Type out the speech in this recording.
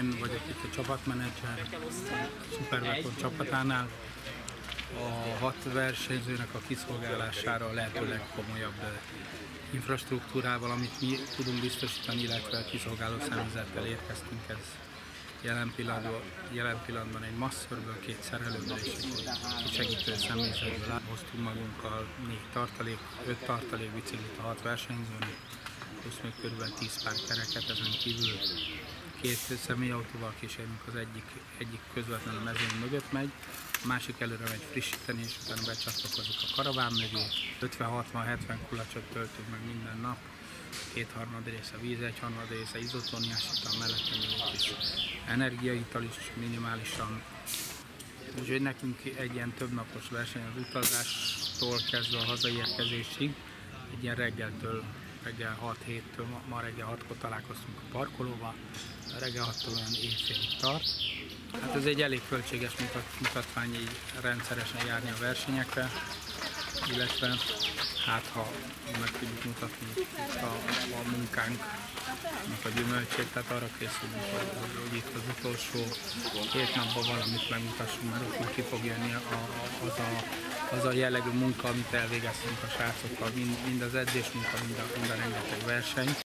Én vagyok itt a csapatmenedzser, a Superweapon csapatánál. A 6 versenyzőnek a kiszolgálására a lehető legkomolyabb infrastruktúrával, amit mi tudunk biztosítani, illetve kiszolgáló személyzettel érkeztünk. Ez jelen pillanatban egy masszörből, 2 szerelőből és egy segítő személyzetből hoztunk magunkkal 5 tartalékbiciklit a 6 versenyzőnek, plusz még kb. 10 pár kereket, ezen kívül 2 személyautóval kísérünk, az egyik közvetlenül a mezőny mögött megy, a másik előre megy frissíteni, és utána becsatlakozik a karaván mögé. 50-60-70 kulacsot töltünk meg minden nap, 2/3 része víz, 1/3 része izotóniás ital, mellette még egy kis energiaital is minimálisan. Úgyhogy nekünk egy ilyen többnapos verseny az utazástól kezdve a hazaérkezésig, egy ilyen reggel 6-7-től, ma reggel 6-kor találkoztunk a parkolóba, reggel 6-tól olyan éjfélig tart. Hát ez egy elég költséges mutatvány, így rendszeresen járni a versenyekre, illetve hát ha meg tudjuk mutatni a munkánknak a gyümölcsét, tehát arra készülünk, hogy itt az utolsó 2 napban valamit megmutassunk, mert ott már ki fog jönni az a jellegű munka, amit elvégeztünk a srácokkal, mind az edzés munka, mind a rengeteg verseny.